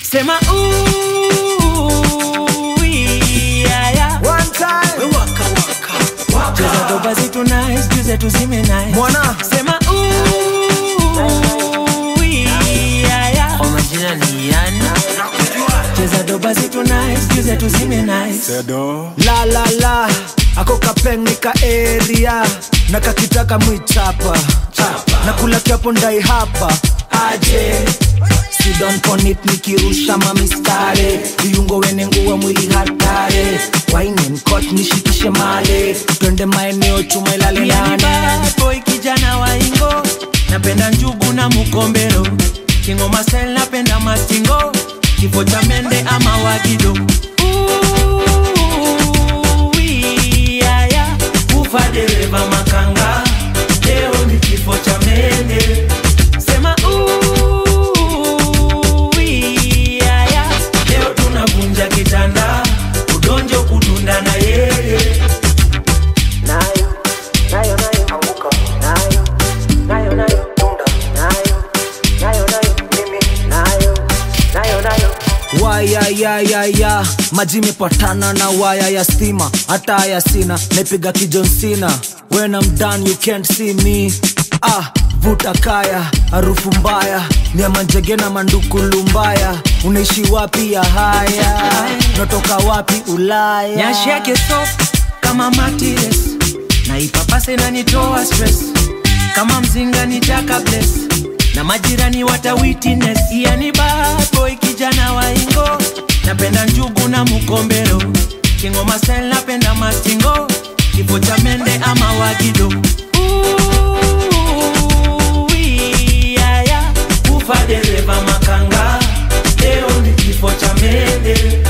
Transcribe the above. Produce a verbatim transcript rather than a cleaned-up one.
Sema ooh yeah yeah. One time we waka waka waka. Cheza doba zitu nice, juze tuzime nice. Mwana sema ooh yeah yeah. Kwa majina ni yani. Cheza doba zitu nice, juze tuzime nice. Sedo La la la, ako kapeng nika area. Nakakitaka mwichapa nakula kiapo ndai hapa aje. Sit down on it nikirusha mamistare. Viungo wene nguwa mwili hatare. Wine and cut nishikishe male. Twende maeneo chuma ilale nane. Bad boy kijana wa ingo. Napenda njugu na mukombero. Kingo masel napenda mastingo. Kifo cha mende ama wagido. Ooh yeah yeah. Ufa dereva makanga. Leo ni kifo cha mende. Sema ooh yeah yeah. Leo tunavunja kitanda. Udonjo kudunda na yeye. Nayo, nayo nayo anguka. Nayo, nayo nayo tunda. Nayo, nayo nayo mimi. Nayo, nayo nayo. Waya ya ya ya, maji mepatana na waya ya stima. Hata ya sina, nepiga kijon sina. When I'm done you can't see me. Ah, vuta kaya, harufu mbaya. Nyama njege na manduku lumbaya. Unaishi wapi ya haya? Natoka wapi Ulaya? Nyashi yake soft kama matires. Na ipapase na nitoa stress. Kama mzinga nitaka bless. Na majirani wata witness. Iya ni bad boy kijana wa ingo. Napenda njugu na mukombero. Kingo masel napenda mastingo. Kifo cha mende ama wagido. Ooh yeah yeah. Ufa dereva makanga. Leo ni kifo cha mende.